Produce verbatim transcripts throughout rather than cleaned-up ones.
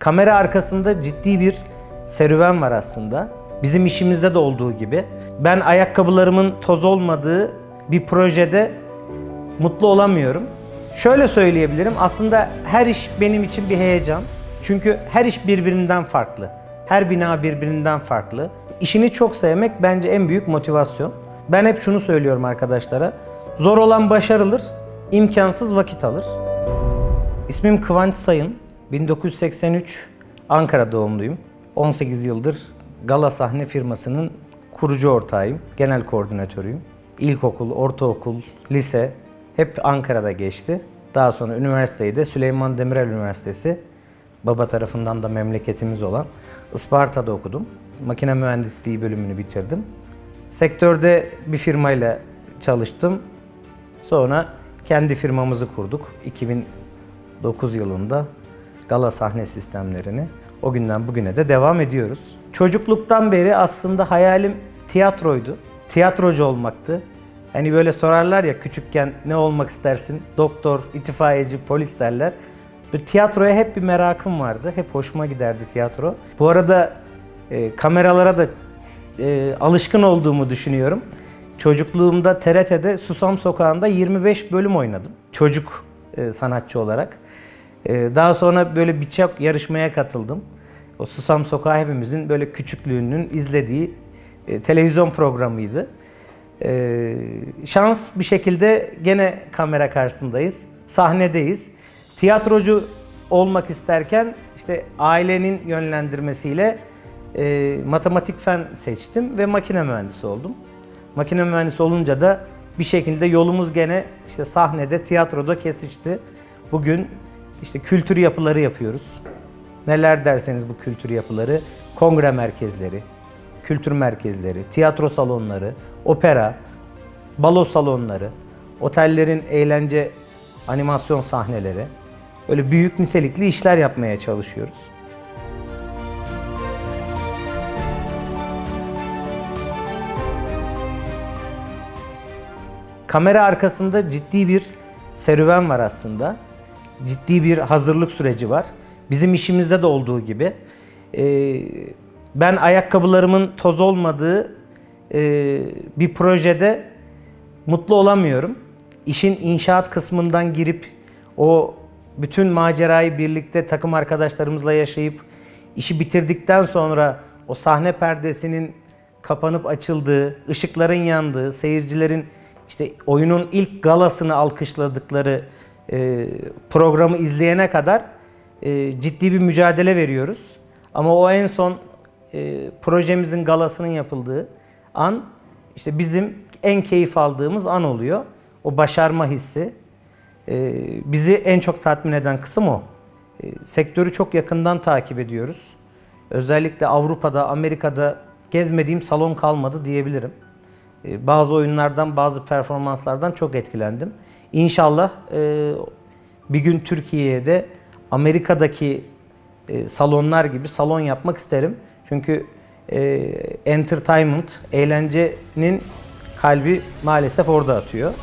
Kamera arkasında ciddi bir serüven var aslında. Bizim işimizde de olduğu gibi. Ben ayakkabılarımın toz olmadığı bir projede mutlu olamıyorum. Şöyle söyleyebilirim, aslında her iş benim için bir heyecan. Çünkü her iş birbirinden farklı. Her bina birbirinden farklı. İşini çok sevmek bence en büyük motivasyon. Ben hep şunu söylüyorum arkadaşlara. Zor olan başarılır, imkansız vakit alır. İsmim Kıvanç Sayın. bin dokuz yüz seksen üç Ankara doğumluyum. on sekiz yıldır Gala Sahne firmasının kurucu ortağıyım. Genel koordinatörüyüm. İlkokul, ortaokul, lise hep Ankara'da geçti. Daha sonra üniversiteyi de Süleyman Demirel Üniversitesi, baba tarafından da memleketimiz olan Isparta'da okudum. Makine mühendisliği bölümünü bitirdim. Sektörde bir firmayla çalıştım. Sonra kendi firmamızı kurduk. iki bin dokuz yılında Gala Sahne Sistemlerini. O günden bugüne de devam ediyoruz. Çocukluktan beri aslında hayalim tiyatroydu. Tiyatrocu olmaktı. Hani böyle sorarlar ya küçükken ne olmak istersin? Doktor, itfaiyeci, polis derler. Böyle tiyatroya hep bir merakım vardı. Hep hoşuma giderdi tiyatro. Bu arada e, kameralara da e, alışkın olduğumu düşünüyorum. Çocukluğumda T R T'de Susam Sokağı'nda yirmi beş bölüm oynadım. Çocuk e, sanatçı olarak. E, daha sonra böyle birçok yarışmaya katıldım. O Susam Sokağı hepimizin böyle küçüklüğünün izlediği e, televizyon programıydı. E, şans bir şekilde gene kamera karşısındayız, sahnedeyiz. Tiyatrocu olmak isterken işte ailenin yönlendirmesiyle e, matematik fen seçtim ve makine mühendisi oldum. Makine mühendisi olunca da bir şekilde yolumuz gene işte sahnede, tiyatroda kesişti. Bugün işte kültür yapıları yapıyoruz. Neler derseniz bu kültür yapıları, kongre merkezleri, kültür merkezleri, tiyatro salonları, opera, balo salonları, otellerin eğlence animasyon sahneleri, öyle büyük nitelikli işler yapmaya çalışıyoruz. Kamera arkasında ciddi bir serüven var aslında. Ciddi bir hazırlık süreci var. Bizim işimizde de olduğu gibi. Ben ayakkabılarımın toz olmadığı bir projede mutlu olamıyorum. İşin inşaat kısmından girip o bütün macerayı birlikte takım arkadaşlarımızla yaşayıp işi bitirdikten sonra o sahne perdesinin kapanıp açıldığı, ışıkların yandığı, seyircilerin işte oyunun ilk galasını alkışladıkları e, programı izleyene kadar e, ciddi bir mücadele veriyoruz. Ama o en son e, projemizin galasının yapıldığı an işte bizim en keyif aldığımız an oluyor. O başarma hissi. E, bizi en çok tatmin eden kısım o. E, sektörü çok yakından takip ediyoruz. Özellikle Avrupa'da, Amerika'da gezmediğim salon kalmadı diyebilirim. E, bazı oyunlardan, bazı performanslardan çok etkilendim. İnşallah e, bir gün Türkiye'de Amerika'daki e, salonlar gibi salon yapmak isterim. Çünkü e, entertainment, eğlencenin kalbi maalesef orada atıyor.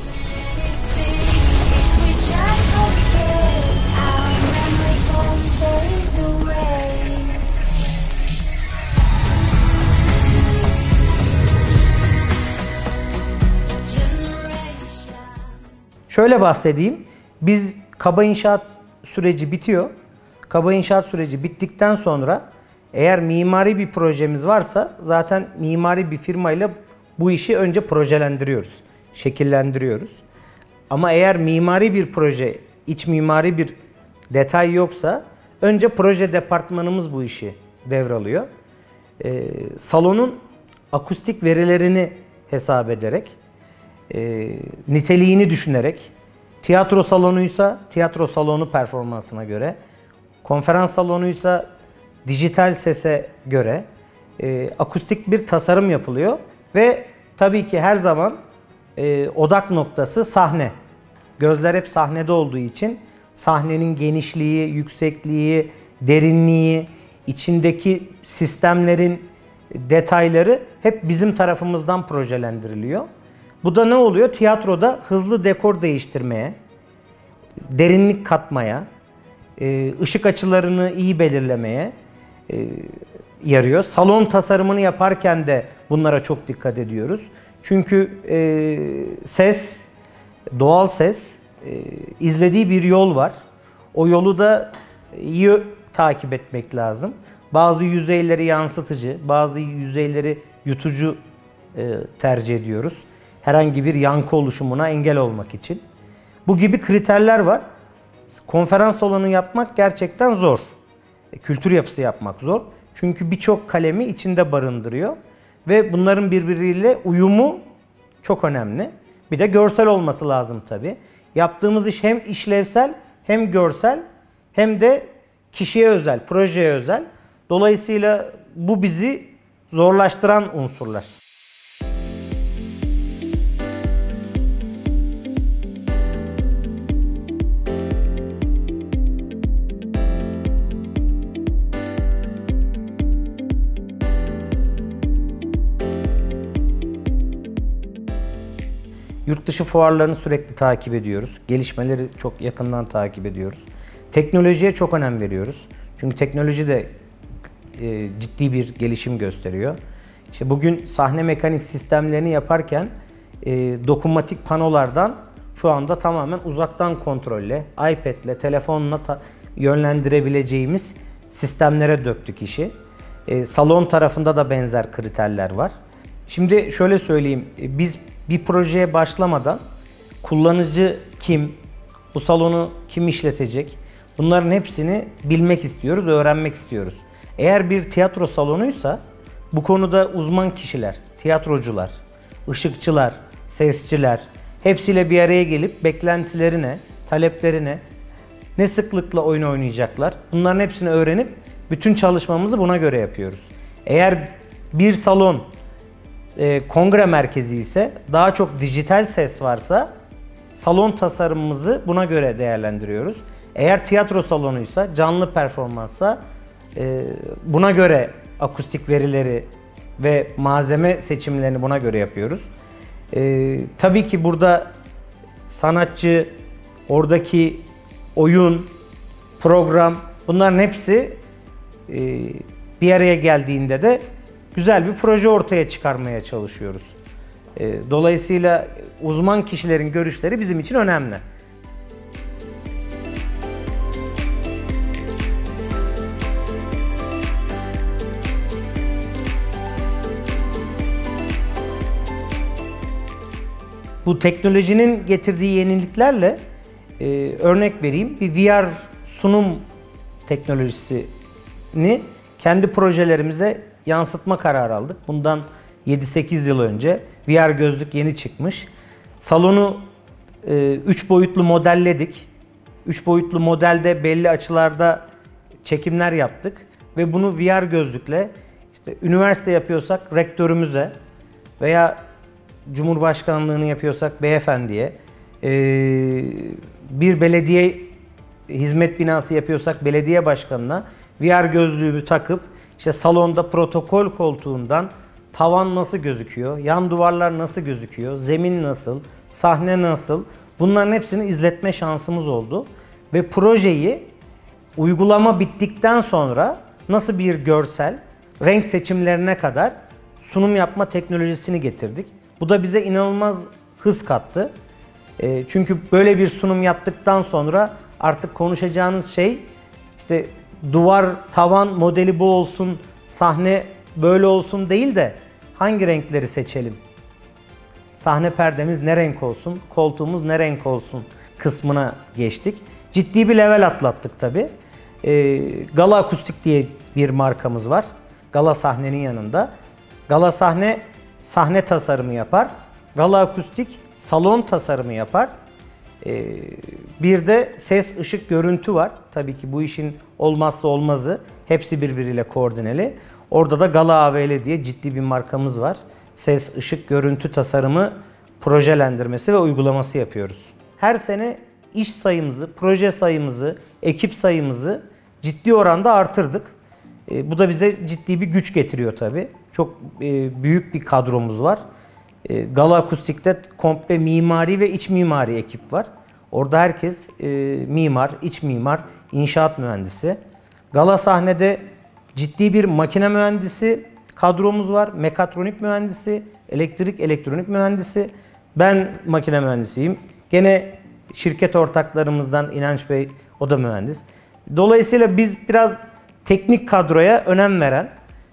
Şöyle bahsedeyim. Biz kaba inşaat süreci bitiyor. Kaba inşaat süreci bittikten sonra eğer mimari bir projemiz varsa zaten mimari bir firmayla bu işi önce projelendiriyoruz, şekillendiriyoruz. Ama eğer mimari bir proje, iç mimari bir detay yoksa önce proje departmanımız bu işi devralıyor. Ee, salonun akustik verilerini hesap ederek, e, niteliğini düşünerek, tiyatro salonuysa tiyatro salonu performansına göre, konferans salonuysa dijital sese göre e, akustik bir tasarım yapılıyor ve tabii ki her zaman e, odak noktası sahne. Gözler hep sahnede olduğu için sahnenin genişliği, yüksekliği, derinliği, içindeki sistemlerin detayları hep bizim tarafımızdan projelendiriliyor. Bu da ne oluyor? Tiyatroda hızlı dekor değiştirmeye, derinlik katmaya, e, ışık açılarını iyi belirlemeye e, yarıyor. Salon tasarımını yaparken de bunlara çok dikkat ediyoruz. Çünkü e, ses, doğal ses e, izlediği bir yol var. O yolu da iyi takip etmek lazım. Bazı yüzeyleri yansıtıcı, bazı yüzeyleri yutucu e, tercih ediyoruz. Herhangi bir yankı oluşumuna engel olmak için. Bu gibi kriterler var. Konferans salonu yapmak gerçekten zor. E, kültür yapısı yapmak zor. Çünkü birçok kalemi içinde barındırıyor. Ve bunların birbiriyle uyumu çok önemli. Bir de görsel olması lazım tabii. Yaptığımız iş hem işlevsel, hem görsel, hem de kişiye özel, projeye özel. Dolayısıyla bu bizi zorlaştıran unsurlar. Yurt dışı fuarlarını sürekli takip ediyoruz. Gelişmeleri çok yakından takip ediyoruz. Teknolojiye çok önem veriyoruz. Çünkü teknoloji de e, ciddi bir gelişim gösteriyor. İşte bugün sahne mekanik sistemlerini yaparken e, dokunmatik panolardan şu anda tamamen uzaktan kontrolle, iPad'le, telefonla yönlendirebileceğimiz sistemlere döktük işi. E, salon tarafında da benzer kriterler var. Şimdi şöyle söyleyeyim, biz bir projeye başlamadan kullanıcı kim, bu salonu kim işletecek, bunların hepsini bilmek istiyoruz, öğrenmek istiyoruz. Eğer bir tiyatro salonuysa bu konuda uzman kişiler, tiyatrocular, ışıkçılar, sesçiler hepsiyle bir araya gelip beklentilerine, taleplerine, ne sıklıkla oyun oynayacaklar, bunların hepsini öğrenip bütün çalışmamızı buna göre yapıyoruz. Eğer bir salon e, kongre merkezi ise, daha çok dijital ses varsa salon tasarımımızı buna göre değerlendiriyoruz. Eğer tiyatro salonuysa, canlı performanssa e, buna göre akustik verileri ve malzeme seçimlerini buna göre yapıyoruz. E, tabii ki burada sanatçı, oradaki oyun, program, bunların hepsi e, bir araya geldiğinde de güzel bir proje ortaya çıkarmaya çalışıyoruz. E, dolayısıyla uzman kişilerin görüşleri bizim için önemli. Bu teknolojinin getirdiği yeniliklerle e, örnek vereyim. Bir V R sunum teknolojisini kendi projelerimize yansıtma kararı aldık. Bundan yedi sekiz yıl önce V R gözlük yeni çıkmış. Salonu üç boyutlu modelledik. üç boyutlu modelde belli açılarda çekimler yaptık ve bunu V R gözlükle işte üniversite yapıyorsak rektörümüze veya Cumhurbaşkanlığını yapıyorsak beyefendiye, bir belediye hizmet binası yapıyorsak belediye başkanına V R gözlüğü takıp işte salonda protokol koltuğundan tavan nasıl gözüküyor, yan duvarlar nasıl gözüküyor, zemin nasıl, sahne nasıl, bunların hepsini izletme şansımız oldu. Ve projeyi uygulama bittikten sonra nasıl bir görsel, renk seçimlerine kadar sunum yapma teknolojisini getirdik. Bu da bize inanılmaz hız kattı. E, çünkü böyle bir sunum yaptıktan sonra artık konuşacağınız şey işte duvar, tavan modeli bu olsun, sahne böyle olsun değil de hangi renkleri seçelim? Sahne perdemiz ne renk olsun, koltuğumuz ne renk olsun kısmına geçtik. Ciddi bir level atlattık tabii. E, Gala Akustik diye bir markamız var. Gala Sahne'nin yanında. Gala Sahne sahne tasarımı yapar. Gala Akustik salon tasarımı yapar. Ee, bir de ses, ışık, görüntü var. Tabii ki bu işin olmazsa olmazı. Hepsi birbiriyle koordineli. Orada da Gala A V L diye ciddi bir markamız var. Ses, ışık, görüntü tasarımı, projelendirmesi ve uygulaması yapıyoruz. Her sene iş sayımızı, proje sayımızı, ekip sayımızı ciddi oranda artırdık. E, bu da bize ciddi bir güç getiriyor tabii. Çok e, büyük bir kadromuz var. E, Gala Akustik'te komple mimari ve iç mimari ekip var. Orada herkes e, mimar, iç mimar, inşaat mühendisi. Gala sahnede ciddi bir makine mühendisi kadromuz var. Mekatronik mühendisi, elektrik, elektronik mühendisi. Ben makine mühendisiyim. Gene şirket ortaklarımızdan İnanç Bey, o da mühendis. Dolayısıyla biz biraz teknik kadroya önem veren,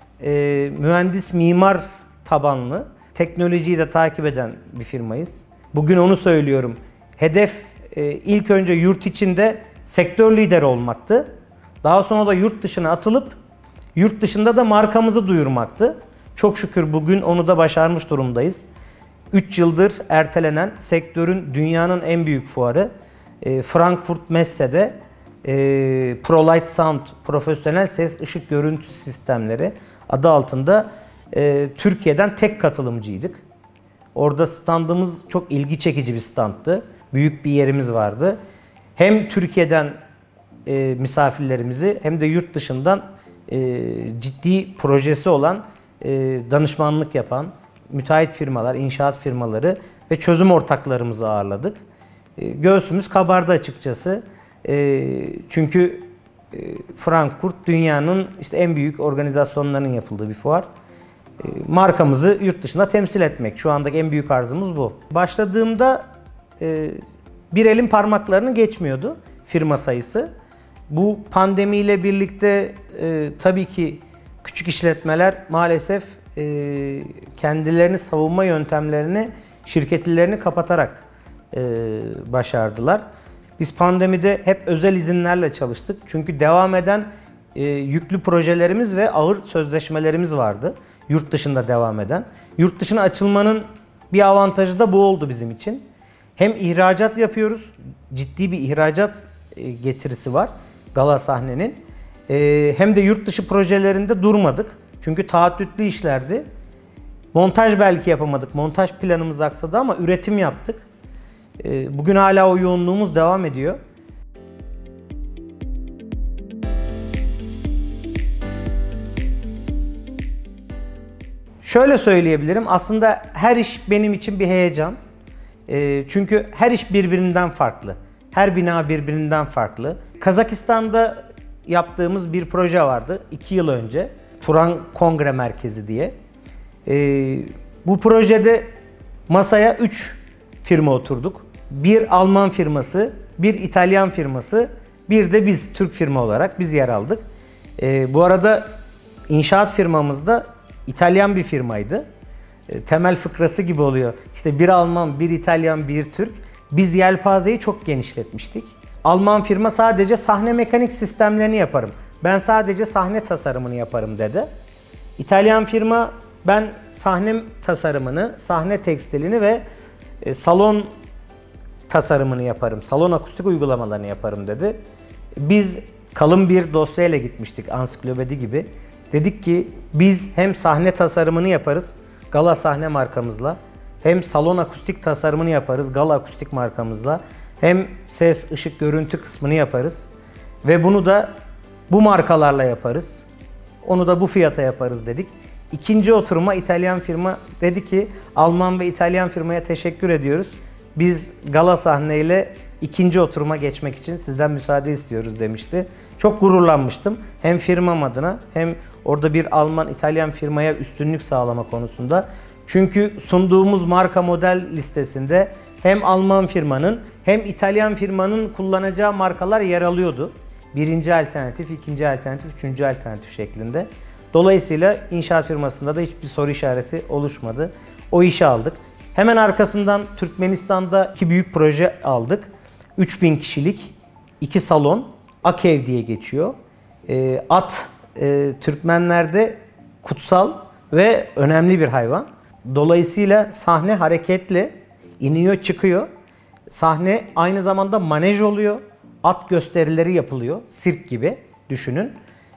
e, mühendis mimar tabanlı, teknolojiyi de takip eden bir firmayız. Bugün onu söylüyorum. Hedef e, ilk önce yurt içinde sektör lideri olmaktı. Daha sonra da yurt dışına atılıp yurt dışında da markamızı duyurmaktı. Çok şükür bugün onu da başarmış durumdayız. üç yıldır ertelenen sektörün dünyanın en büyük fuarı e, Frankfurt Messe'de e, ProLight Sound, profesyonel ses ışık görüntü sistemleri adı altında e, Türkiye'den tek katılımcıydık. Orada standımız çok ilgi çekici bir standtı. Büyük bir yerimiz vardı. Hem Türkiye'den e, misafirlerimizi hem de yurt dışından e, ciddi projesi olan, e, danışmanlık yapan müteahhit firmalar, inşaat firmaları ve çözüm ortaklarımızı ağırladık. E, göğsümüz kabardı açıkçası. E, çünkü e, Frankfurt dünyanın işte en büyük organizasyonlarının yapıldığı bir fuar. E, markamızı yurt dışında temsil etmek. Şu andaki en büyük arzımız bu. Başladığımda e, bir elin parmaklarını geçmiyordu firma sayısı. Bu pandemiyle birlikte e, tabii ki küçük işletmeler maalesef e, kendilerini savunma yöntemlerini, şirketlerini kapatarak e, başardılar. Biz pandemide hep özel izinlerle çalıştık. Çünkü devam eden e, yüklü projelerimiz ve ağır sözleşmelerimiz vardı. Yurt dışında devam eden. Yurt dışına açılmanın bir avantajı da bu oldu bizim için. Hem ihracat yapıyoruz, ciddi bir ihracat e, getirisi var Gala sahnenin. E, hem de yurt dışı projelerinde durmadık. Çünkü taahhütlü işlerdi. Montaj belki yapamadık, montaj planımız aksadı ama üretim yaptık. E, bugün hala o yoğunluğumuz devam ediyor. Şöyle söyleyebilirim, aslında her iş benim için bir heyecan. E, çünkü her iş birbirinden farklı. Her bina birbirinden farklı. Kazakistan'da yaptığımız bir proje vardı iki yıl önce. Turan Kongre Merkezi diye. E, bu projede masaya üç firma oturduk. Bir Alman firması, bir İtalyan firması, bir de biz Türk firma olarak biz yer aldık. E, bu arada inşaat firmamız da İtalyan bir firmaydı. E, temel fıkrası gibi oluyor. İşte bir Alman, bir İtalyan, bir Türk. Biz yelpazeyi çok genişletmiştik. Alman firma sadece sahne mekanik sistemlerini yaparım, ben sadece sahne tasarımını yaparım dedi. İtalyan firma ben sahne tasarımını, sahne tekstilini ve e, salon tasarımını yaparım, salon akustik uygulamalarını yaparım dedi. Biz kalın bir dosyayla gitmiştik, ansiklopedi gibi. Dedik ki biz hem sahne tasarımını yaparız Gala sahne markamızla, hem salon akustik tasarımını yaparız Gala akustik markamızla, hem ses, ışık, görüntü kısmını yaparız ve bunu da bu markalarla yaparız. Onu da bu fiyata yaparız dedik. İkinci oturuma İtalyan firma dedi ki Alman ve İtalyan firmaya teşekkür ediyoruz. Biz Gala sahneyle ikinci oturuma geçmek için sizden müsaade istiyoruz demişti. Çok gururlanmıştım. Hem firmam adına hem orada bir Alman, İtalyan firmaya üstünlük sağlama konusunda. Çünkü sunduğumuz marka model listesinde hem Alman firmanın hem İtalyan firmanın kullanacağı markalar yer alıyordu. Birinci alternatif, ikinci alternatif, üçüncü alternatif şeklinde. Dolayısıyla inşaat firmasında da hiçbir soru işareti oluşmadı. O işi aldık. Hemen arkasından Türkmenistan'da iki büyük proje aldık. üç bin kişilik iki salon, Akev diye geçiyor. E, at e, Türkmenlerde kutsal ve önemli bir hayvan. Dolayısıyla sahne hareketli, iniyor çıkıyor. Sahne aynı zamanda manej oluyor. At gösterileri yapılıyor, sirk gibi düşünün.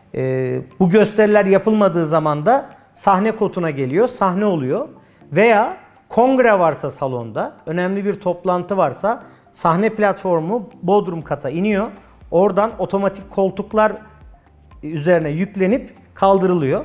E, bu gösteriler yapılmadığı zaman da sahne kotuna geliyor, sahne oluyor. Veya kongre varsa salonda, önemli bir toplantı varsa sahne platformu bodrum kata iniyor. Oradan otomatik koltuklar üzerine yüklenip kaldırılıyor.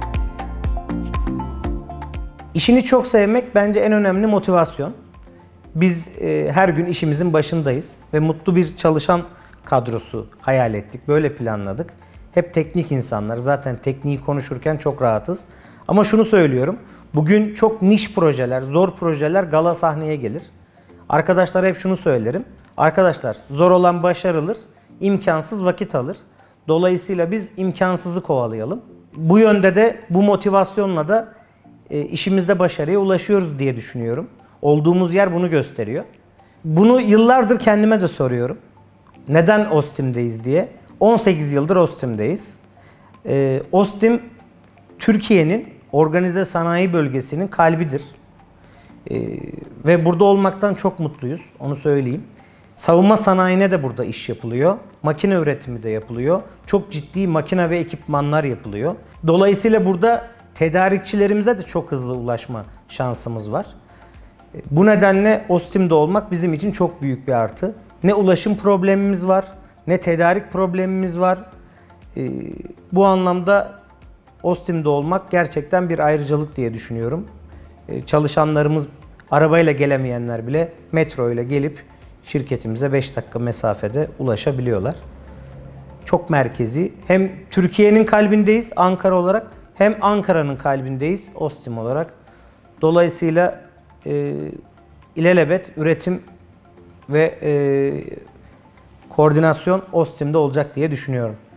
İşini çok sevmek bence en önemli motivasyon. Biz e, her gün işimizin başındayız ve mutlu bir çalışan kadrosu hayal ettik. Böyle planladık. Hep teknik insanlar. Zaten tekniği konuşurken çok rahatız. Ama şunu söylüyorum. Bugün çok niş projeler, zor projeler gala sahneye gelir. Arkadaşlara hep şunu söylerim. Arkadaşlar, zor olan başarılır, imkansız vakit alır. Dolayısıyla biz imkansızı kovalayalım. Bu yönde de bu motivasyonla da e, işimizde başarıya ulaşıyoruz diye düşünüyorum. Olduğumuz yer bunu gösteriyor. Bunu yıllardır kendime de soruyorum. Neden Ostim'deyiz diye. on sekiz yıldır Ostim'deyiz. E, Ostim, Türkiye'nin organize sanayi bölgesinin kalbidir. E, ve burada olmaktan çok mutluyuz, onu söyleyeyim. Savunma sanayine de burada iş yapılıyor. Makine üretimi de yapılıyor. Çok ciddi makine ve ekipmanlar yapılıyor. Dolayısıyla burada tedarikçilerimize de çok hızlı ulaşma şansımız var. Bu nedenle Ostim'de olmak bizim için çok büyük bir artı. Ne ulaşım problemimiz var, ne tedarik problemimiz var. Bu anlamda Ostim'de olmak gerçekten bir ayrıcalık diye düşünüyorum. Çalışanlarımız, arabayla gelemeyenler bile metro ile gelip şirketimize beş dakika mesafede ulaşabiliyorlar. Çok merkezi. Hem Türkiye'nin kalbindeyiz Ankara olarak, hem Ankara'nın kalbindeyiz Ostim olarak. Dolayısıyla e, ilelebet üretim ve e, koordinasyon Ostim'de olacak diye düşünüyorum.